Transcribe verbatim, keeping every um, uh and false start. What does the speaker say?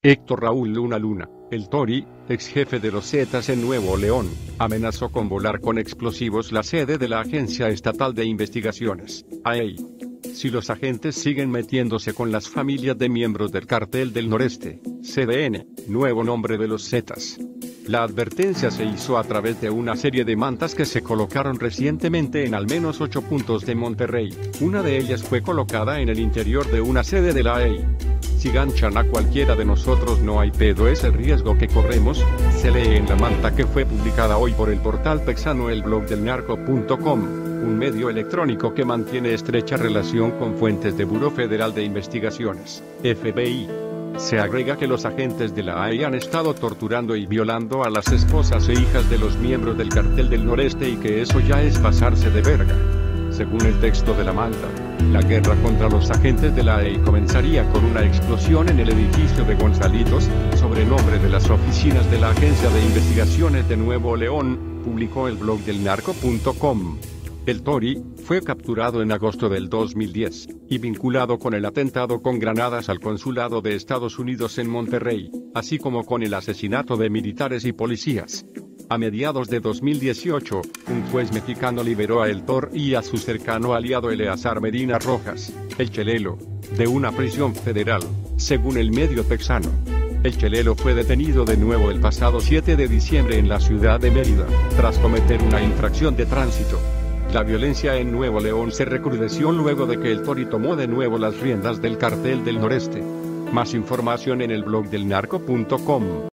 Héctor Raúl Luna Luna, el Tori, ex jefe de los Zetas en Nuevo León, amenazó con volar con explosivos la sede de la Agencia Estatal de Investigaciones, A E I. Si los agentes siguen metiéndose con las familias de miembros del Cartel del Noreste, C D N, nuevo nombre de los Zetas. La advertencia se hizo a través de una serie de mantas que se colocaron recientemente en al menos ocho puntos de Monterrey. Una de ellas fue colocada en el interior de una sede de la A E I. Si ganchan a cualquiera de nosotros no hay pedo, es el riesgo que corremos, se lee en la manta que fue publicada hoy por el portal texano el blog del narco punto com, un medio electrónico que mantiene estrecha relación con fuentes de Buró Federal de Investigaciones, F B I. Se agrega que los agentes de la A E I han estado torturando y violando a las esposas e hijas de los miembros del Cartel del Noreste y que eso ya es pasarse de verga. Según el texto de la manta, la guerra contra los agentes de la A E I comenzaría con una explosión en el edificio de Gonzalitos, sobrenombre de las oficinas de la Agencia de Investigaciones de Nuevo León, publicó el blog del narco punto com. El Tori fue capturado en agosto del dos mil diez, y vinculado con el atentado con granadas al consulado de Estados Unidos en Monterrey, así como con el asesinato de militares y policías. A mediados de dos mil dieciocho, un juez mexicano liberó a El Tor y a su cercano aliado Eleazar Medina Rojas, el Chelelo, de una prisión federal, según el medio texano. El Chelelo fue detenido de nuevo el pasado siete de diciembre en la ciudad de Mérida, tras cometer una infracción de tránsito. La violencia en Nuevo León se recrudeció luego de que el Tori tomó de nuevo las riendas del Cartel del Noreste. Más información en el blog del narco punto com.